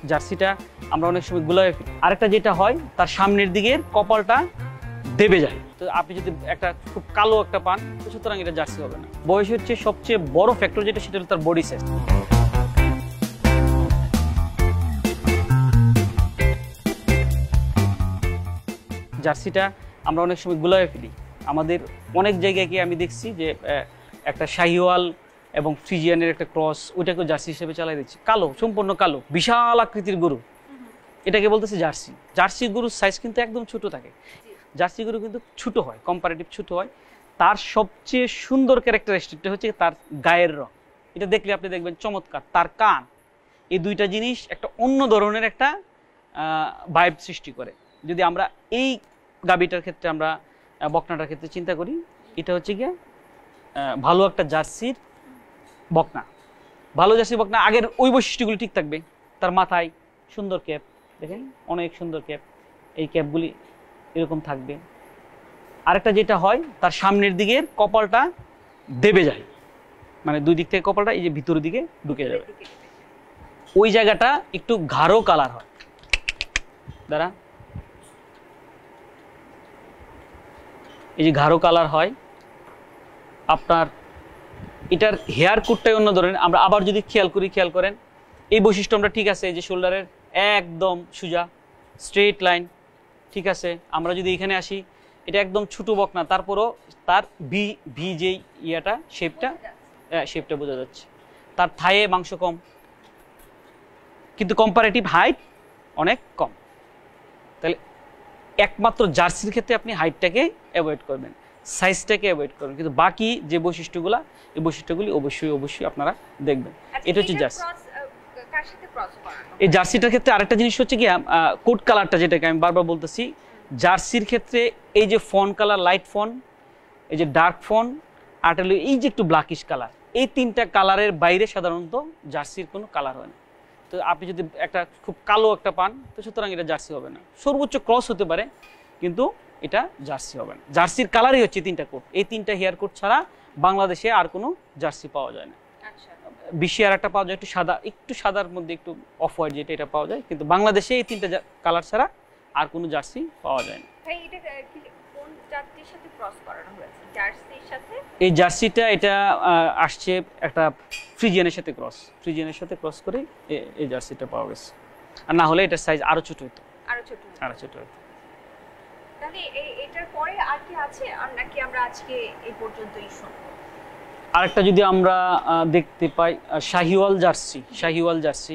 জার্সিটা আমরা অনেক সময় গুলায় ফেলি। আরেকটা যেটা হয় তার সামনের দিকের কপালটা দেবে যায়। তো আপনি যদি একটা খুব কালো একটা পান, তো সুতরাং এটা জার্সি হবে না। বয়স হচ্ছে সবচেয়ে বড় ফ্যাক্টর যেটা, সেটা হলো তার বডি সাইজ। জার্সিটা আমরা অনেক সময় গুলায় ফেলি। আমাদের অনেক জায়গায় গিয়ে আমি দেখছি যে একটা শাহিওয়াল এবং ফ্রিজিয়ানের একটা ক্রস, ওইটাকে জার্সি হিসেবে চালাই দিচ্ছি। কালো, সম্পূর্ণ কালো, বিশাল আকৃতির গরু, এটাকে বলতেছে জার্সি। জার্সি গরুর সাইজ কিন্তু একদম ছোট থাকে। জার্সি গরু কিন্তু ছোট হয়, কম্পারেটিভ ছোট হয়। তার সবচেয়ে সুন্দর ক্যারেক্টারিস্টিকটা হচ্ছে তার গায়ের রং। এটা দেখলে আপনি দেখবেন চমৎকার। তার কান, এই দুইটা জিনিস একটা অন্য ধরনের একটা ভাইব সৃষ্টি করে। যদি আমরা এই গাবিটার ক্ষেত্রে, আমরা বকনাটার ক্ষেত্রে চিন্তা করি, এটা হচ্ছে গিয়ে ভালো একটা জার্সির বকনা। ভালো জার্সির বকনা আগের ওই বৈশিষ্ট্যগুলি ঠিক থাকবে। তার মাথায় সুন্দর ক্যাপ, দেখেন অনেক সুন্দর ক্যাপ, এই ক্যাপগুলি এরকম থাকবে। আরেকটা যেটা হয় তার সামনের দিকের কপালটা দেবে যায়, মানে দুই দিক থেকে কপালটা এই যে ভিতরের দিকে ঢুকে যাবে। ওই জায়গাটা একটু গাঢ় কালার হয়। দাঁড়া, এই যে গাঢ় কালার হয় আপনার। এটার হেয়ার কুটটাই অন্য ধরনের। আমরা আবার যদি খেয়াল করেন এই বৈশিষ্ট্য আমরা ঠিক আছে। এই যে শোল্ডারের একদম সোজা স্ট্রেট লাইন, ঠিক আছে। আমরা যদি এখানে আসি, এটা একদম ছোট বকনা, তারপরও তার ভি যে ইয়াটা শেপটা বোঝা যাচ্ছে। তার থায়ে মাংস কম, কিন্তু কম্পারেটিভ হাইট অনেক কম। তাহলে একমাত্র জার্সির ক্ষেত্রে আপনি হাইটটাকে অ্যাভয়েড করবেন, সাইজটাকে অ্যাভয়েড করবেন, কিন্তু বাকি যে বৈশিষ্ট্যগুলো, এই বৈশিষ্ট্যগুলি অবশ্যই আপনারা দেখবেন। এটা হচ্ছে জার্সি। এই জার্সিটার ক্ষেত্রে আরেকটা জিনিস হচ্ছে কি, কোট কালারটা, যেটাকে আমি বারবার বলতেছি। জার্সির ক্ষেত্রে এই যে ফন কালার, লাইট ফন, এই যে ডার্ক ফন, আর এই যে একটু ব্ল্যাকিশ কালার, এই তিনটা কালারের বাইরে সাধারণত জার্সির কোনো কালার হয় না। তো আপনি যদি একটা খুব কালো একটা পান, তো সুতরাং এটা জার্সি হবে না। সর্বোচ্চ ক্রস হতে পারে, কিন্তু এটা জার্সি হবে না। জার্সির কালারই হচ্ছে তিনটা কোট। এই তিনটা হেয়ার কোট ছাড়া বাংলাদেশে আর কোনো জার্সি পাওয়া যায় না। বিশ্বে আর একটা পাওয়া যায় একটু সাদা, একটু সাদার মধ্যে একটু অফ হোয়াইট, যেটা এটা পাওয়া যায়, কিন্তু বাংলাদেশে এই তিনটা কালার ছাড়া আর কোনো জার্সি পাওয়া যায় না। এই জার্সিটা এটা আসছে একটা ফ্রিজিয়ানের সাথে ক্রস করে এই জার্সিটা পাওয়া গেছে। আর না হলে এটার সাইজ আরো ছোট হতো, আরো ছোট হতো। তাহলে এটার পরে আর কি আছে, আর নাকি আমরা আজকে এই পর্যন্তই শুনবো? আরেকটা যদি আমরা দেখতে পাই, শাহিওয়াল জার্সি,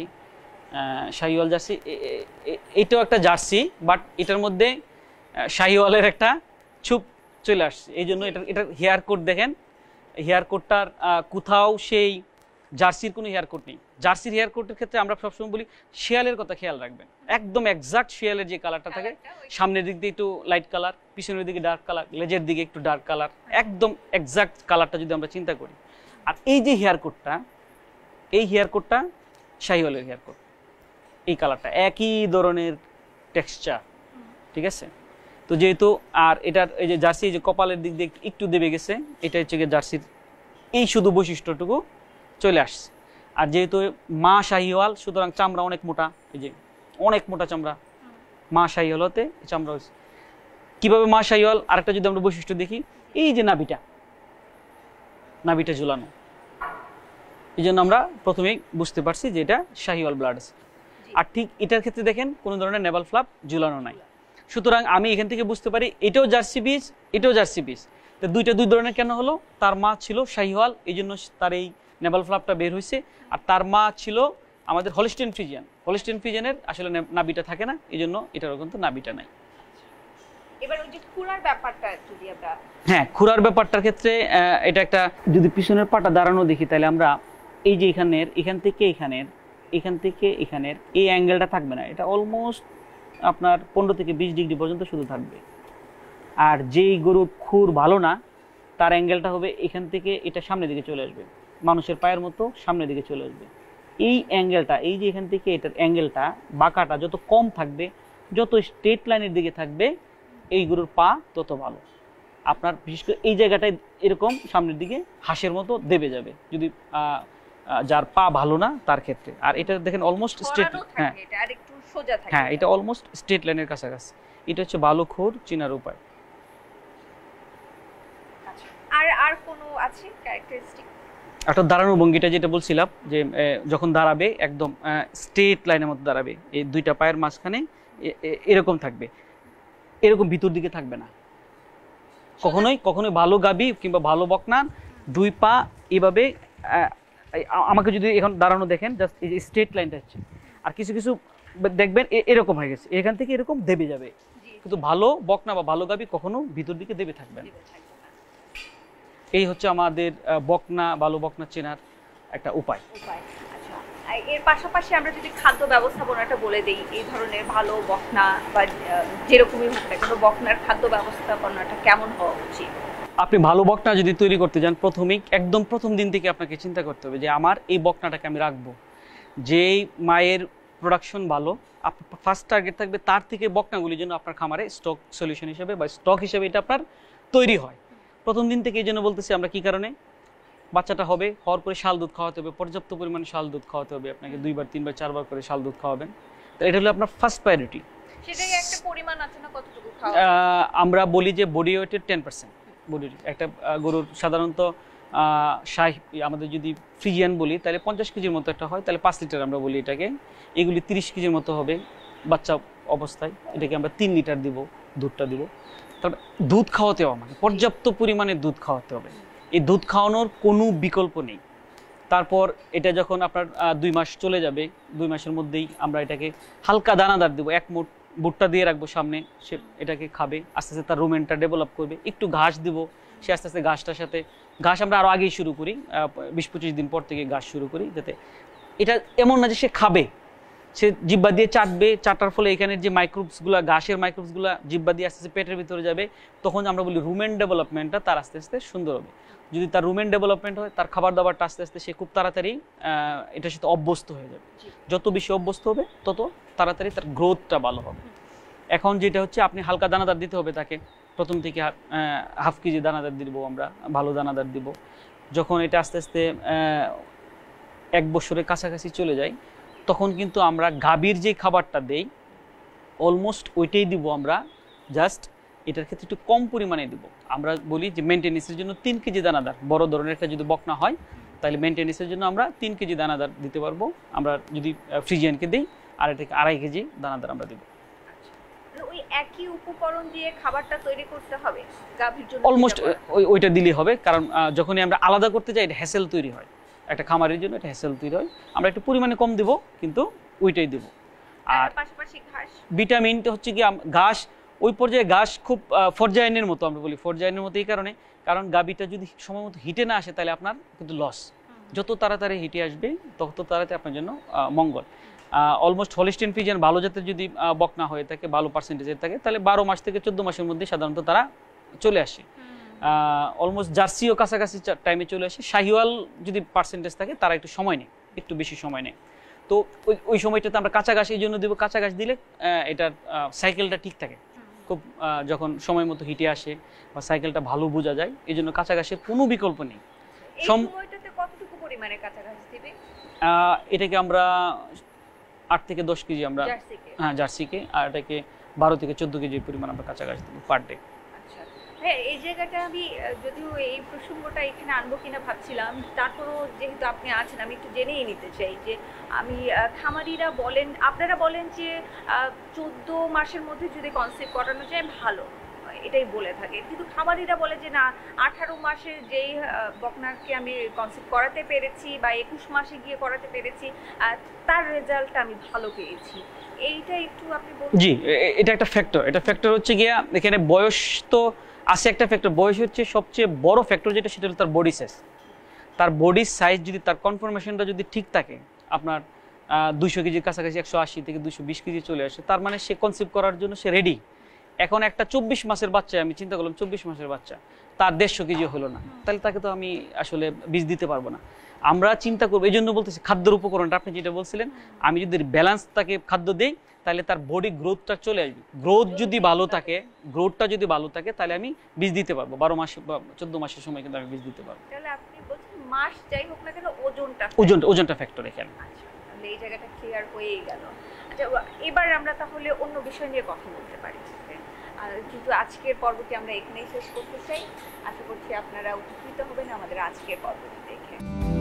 এটাও একটা জার্সি, বাট এটার মধ্যে শাহিওয়ালের একটা ছুপ চলে আসছে। এই জন্য এটার হেয়ার কোট দেখেন, হেয়ার কোটটার কোথাও সেই জার্সির কোনো হেয়ার কোট নেই। জার্সির হেয়ার কোটের ক্ষেত্রে আমরা সবসময় বলি শিয়ালের কথা খেয়াল রাখবেন। একদম এক্সাক্ট শিয়ালের যে কালারটা থাকে, সামনের দিক দিয়ে একটু লাইট কালার, পিছনের দিকে ডার্ক কালার, লেজের দিকে একটু ডার্ক কালার, একদম এক্সাক্ট কালারটা যদি আমরা চিন্তা করি। আর এই যে হেয়ার কোটটা শাহিওয়ালের হেয়ার কোট, এই কালারটা একই ধরনের টেক্সচার, ঠিক আছে। তো যেহেতু আর এটার এই যে জার্সি, যে কপালের দিক দিয়ে একটু দেবে গেছে, এটা হচ্ছে গিয়ে জার্সির এই শুধু বৈশিষ্ট্যটুকু চলে আসছে। আর যেহেতু মা শাহিওয়াল, সুতরাং চামড়া অনেক মোটা, এই যে অনেক মোটা চামড়া মা শাহিওয়াল হতে চামড়া হয়েছে। কিভাবে মা শাহিওয়াল? আরেকটা যদি আমরা বৈশিষ্ট্য দেখি, এই যে নাভিটা ঝুলানো, এই জন্য আমরা প্রথমেই বুঝতে পারছি যে এটা শাহিওয়াল ব্লাড আছে। আর ঠিক এটার ক্ষেত্রে দেখেন কোনো ধরনের নেভাল ফ্লাপ ঝুলানো নাই। সুতরাং আমি এখান থেকে বুঝতে পারি এটাও জার্সি বীজ, এটাও জার্সি বীজ। তো দুই ধরনের কেন হলো? তার মা ছিল শাহিওয়াল, এই জন্য তার এই নেভাল ফ্লাপটা বের হয়েছে। আর তার মা ছিল আমাদের হলিস্টিয়ান ফ্রিজিয়ানের আসলে নাভিটা থাকে না, এই জন্য এটারও কিন্তু নাভিটা নাই। এবার ওই যে খুরার ব্যাপারটা যদি আমরা, হ্যাঁ, খুরার ব্যাপারটার ক্ষেত্রে এটা একটা, যদি পিছনের পাটা দাঁড়ানো দেখি, তাহলে আমরা এই যে এখান থেকে এখানের এই অ্যাঙ্গেলটা থাকবে না, এটা অলমোস্ট আপনার 15 থেকে 20 ডিগ্রি পর্যন্ত শুধু থাকবে। আর যেই গরুর খুর ভালো না, তার অ্যাঙ্গেলটা হবে এখান থেকে এটা সামনের দিকে চলে আসবে, মানুষের পায়ের মতো সামনের দিকে চলে আসবে। এই অ্যাঙ্গেলটা, এই যে এখান থেকে এটার অ্যাঙ্গেলটা, বাঁকাটা যত কম থাকবে, যত স্ট্রেট লাইনের দিকে থাকবে, এই গরুর পা তত ভালো। আপনার বিশেষ করে এই জায়গাটায় এরকম সামনের দিকে হাঁসের মতো দেবে যাবে। যদি যার পা ভালো না তার ক্ষেত্রে। আর এটা দেখেন অলমোস্ট স্ট্রেট, হ্যাঁ এটা আর একটু সোজা থাকে, হ্যাঁ এটা অলমোস্ট স্ট্রেট লাইনের কাছাকাছি। এটা হচ্ছে ভালো খুর চিনার উপায়। আর আর কোনো আছে ক্যারেক্টারিস্টিক? একটা দাঁড়ানোর ভঙ্গিটা যেটা বলছিলাম যে যখন দাঁড়াবে একদম স্ট্রেট লাইনের মতো দাঁড়াবে, এই দুইটা পায়ের মাঝখানে এরকম থাকবে, এরকম ভিতর দিকে থাকবে না কখনোই। কখনোই ভালো গাবি কিংবা ভালো বকনা দুই পা এভাবে, আমাকে যদি এখন দাঁড়ানো দেখেন জাস্ট এই যে স্ট্রেট লাইনটা হচ্ছে, আর কিছু কিছু দেখবেন এরকম হয়ে গেছে, এখান থেকে এরকম দেবে যাবে, কিন্তু ভালো বকনা বা ভালো গাবি কখনো ভিতর দিকে দেবে থাকবে না। এই হচ্ছে আমাদের বকনা ভালো বকনা চেনার একটা উপায়। আচ্ছা, এর পাশাপাশি আমরা যদি খাদ্য ব্যবস্থাপনাটা বলে দেই, এই ধরনের ভালো বকনা বা যেরকমই হোক না কেন বকনার খাদ্য ব্যবস্থাপনাটা কেমন হওয়া উচিত? আপনি ভালো বকনা যদি তৈরি করতে যান, প্রথমেই একদম প্রথম দিন থেকে আপনাকে চিন্তা করতে হবে যে আমার এই বকনাটাকে আমি রাখবো, যেই মায়ের প্রোডাকশন ভালো, আপনার ফার্স্ট টার্গেট থাকবে তার থেকে বকনাগুলির জন্য আপনার খামারে স্টক সলিউশন হিসেবে বা স্টক হিসেবে এটা আপনার তৈরি হয়। প্রথম দিন থেকে এই জন্য বলতেছি আমরা কি কারণে, বাচ্চাটা হবে, হওয়ার পরে শাল দুধ খাওয়াতে হবে, পর্যাপ্ত পরিমাণে শাল দুধ খাওয়াতে হবে, আপনাকে 2 বার 3 বার 4 বার করে শাল দুধ খাওয়াবেন। তো এটা হলো আপনার ফার্স্ট প্রায়োরিটি। সেটাই একটা পরিমাণ আছে না কতটুকু খাওয়া? আমরা বলি যে বডি ওয়েটের 10%। বডির একটা গরুর সাধারণত আমাদের যদি ফ্রিজিয়ান বলি তাহলে 50 কেজির মতো একটা হয়, তাহলে 5 লিটার আমরা বলি এটাকে। এগুলি 30 কেজির মতো হবে বাচ্চা অবস্থায়, এটাকে আমরা 3 লিটার দিব, দুধটা দিব। তারপর দুধ খাওয়াতে হবে, মানে পর্যাপ্ত পরিমাণে দুধ খাওয়াতে হবে, এই দুধ খাওয়ানোর কোনো বিকল্প নেই। তারপর এটা যখন আপনার 2 মাস চলে যাবে, 2 মাসের মধ্যেই আমরা এটাকে হালকা দানাদার দেবো, 1 মুঠ ভুট্টা দিয়ে রাখবো সামনে, সে এটাকে খাবে, আস্তে আস্তে তার রুমেনটা ডেভেলপ করবে। একটু ঘাস দিব, সে আস্তে আস্তে ঘাসটার সাথে, ঘাস আমরা আরও আগেই শুরু করি, 20-25 দিন পর থেকে ঘাস শুরু করি, যাতে এটা এমন না যে সে খাবে, সে জিব্বা দিয়ে চাটবে, চাটার ফলে এখানের যে মাইক্রোবসগুলো, ঘাসের মাইক্রোবসগুলো জিব্বা দিয়ে আস্তে আস্তে পেটের ভিতরে যাবে, তখন আমরা বলি রুমেন ডেভেলপমেন্টটা তার আস্তে আস্তে সুন্দর হবে। যদি তার রুমেন ডেভেলপমেন্ট হয়, তার খাবার দাবারটা আস্তে আস্তে সে খুব তাড়াতাড়ি এটার সাথে অভ্যস্ত হয়ে যাবে। যত বেশি অভ্যস্ত হবে তত তাড়াতাড়ি তার গ্রোথটা ভালো হবে। এখন যেটা হচ্ছে আপনি হালকা দানাদার দিতে হবে তাকে, প্রথম থেকে 1/2 কেজি দানাদার দিব আমরা, ভালো দানাদার দিব। যখন এটা আস্তে আস্তে 1 বছরের কাছাকাছি চলে যায়, তখন কিন্তু আমরা গাভীর যে খাবারটা দেই অলমোস্ট ওইটাই দিব আমরা, জাস্ট এটার ক্ষেত্রে একটু কম পরিমাণে দিব। আমরা বলি যে মেনটেন্যান্সের জন্য 3 কেজি দানাদার, বড় ধরনের একটা যদি বকনা হয় তাহলে মেনটেন্যান্সের জন্য আমরা 3 কেজি দানাদার দিতে পারবো আমরা যদি ফ্রিজিয়ানকে দিই, আর এটাকে 2.5 কেজি দানাদার আমরা দিব। ওই একই উপকরণ দিয়ে খাবারটা তৈরি করতে হবে গাভীর জন্য? অলমোস্ট ওইটা দিলেই হবে, কারণ যখনই আমরা আলাদা করতে যাই এটা হ্যাসেল তৈরি হয়, একটা খামারের জন্য এটা হ্যাসেল তৈরি হয়। আমরা একটু পরিমাণে কম দিব, কিন্তু ওইটাই দিব। আর পাশাপাশি ঘাস, ভিটামিনটা হচ্ছে কি, ঘাস ওই পর্যায়ে ঘাস খুব ফরজাইনের মতো, আমরা বলি ফরজাইনের মতো এই কারণে, কারণ গাভীটা যদি সময় মতো হিটে না আসে তাহলে আপনার কিন্তু লস। যত তাড়াতাড়ি হিটে আসবে তত তাড়াতাড়ি আপনার জন্য মঙ্গল। অলমোস্ট হলিস্টিন ফ্রিজিয়ান ভালো জাতের যদি বকনা হয়ে থাকে, ভালো পার্সেন্টেজের থাকে, তাহলে 12 মাস থেকে 14 মাসের মধ্যে সাধারণত তারা চলে আসে। অলমোস্ট জার্সিও কাছাকাছি টাইমে চলে আসে। শাহিওয়াল যদি পার্সেন্টেজ থাকে তারা একটু সময় নেয়, একটু বেশি সময় নেয়। তো ওই সময়টাতে আমরা কাঁচা ঘাস এই জন্য দেবো, কাঁচা ঘাস দিলে এটার সাইকেলটা ঠিক থাকে, খুব যখন সময় মতো হিটে আসে বা সাইকেলটা ভালো বোঝা যায়, এই জন্য কাঁচা ঘাসের কোনো বিকল্প নেই। কতটুকু পরিমাণে কাঁচা ঘাস দিবে? এটাকে আমরা 8 থেকে 10 কেজি আমরা, হ্যাঁ জার্সিকে, আর এটাকে 12 থেকে 14 কেজি পরিমাণ আমরা কাঁচা ঘাস দেবো পার ডে। আচ্ছা, হ্যাঁ এই জায়গাটা আমি যদিও এই প্রসঙ্গটা এখানে আনবো কিনা ভাবছিলাম, তারপরও যেহেতু আপনি আছেন আমি একটু জেনেই নিতে চাই যে আমি খামারিরা বলেন, আপনারা বলেন যে 14 মাসের মধ্যে যদি কনসেপ্ট করানো যায় ভালো, এটাই বলে থাকে, কিন্তু খামারিরা বলে যে না 18 মাসে যেই বকনাকে আমি কনসেপ্ট করাতে পেরেছি বা 21 মাসে গিয়ে করাতে পেরেছি তার রেজাল্টটা আমি ভালো পেয়েছি। এইটা একটু আপনি বলুন। জি, এটা একটা ফ্যাক্টর। এটা ফ্যাক্টর হচ্ছে গিয়া এখানে বয়স তো আছে একটা ফ্যাক্টর, বয়স হচ্ছে সবচেয়ে বড় ফ্যাক্টর, যেটা সেটা হলো তার বডি সাইজ। তার বডির সাইজ যদি, তার কনফরমেশনটা যদি ঠিক থাকে, আপনার 200 কেজির কাছাকাছি 180 থেকে 220 কেজি চলে আসে, তার মানে সে কনসেপ্ট করার জন্য সে রেডি। এখন একটা 24 মাসের বাচ্চা, আমি চিন্তা করলাম 24 মাসের বাচ্চা, তার 150 কেজি হলো না, তাহলে তাকে তো আমি আসলে বীজ দিতে পারবো না। আমরা চিন্তা করবো, এই জন্য বলতেছি খাদ্যের উপকরণটা আপনি যেটা বলছিলেন, আমি যদি ব্যালেন্স তাকে খাদ্য দিই তাহলে তার বডি গ্রোথটা চলে আসবে। গ্রোথ যদি ভালো থাকে, গ্রোথটা যদি ভালো থাকে, তাহলে আমি বীজ দিতে পারবো। 12 মাস বা 14 মাসের সময় কিন্তু আমি বীজ দিতে পারবো। তাহলে আপনি বলছেন মাস যাই হোক না কেন ওজনটা ফ্যাক্টর এখানে। আচ্ছা, তাহলে এই জায়গাটা ক্লিয়ার হয়েই গেল। আচ্ছা, এবার আমরা তাহলে অন্য বিষয় নিয়ে কথা বলতে পারি। কিন্তু আজকের পর্বটি আমরা এখানেই শেষ করতে চাই। আশা করছি আপনারা উপকৃত হবেন আমাদের আজকের পর্বটি দেখে।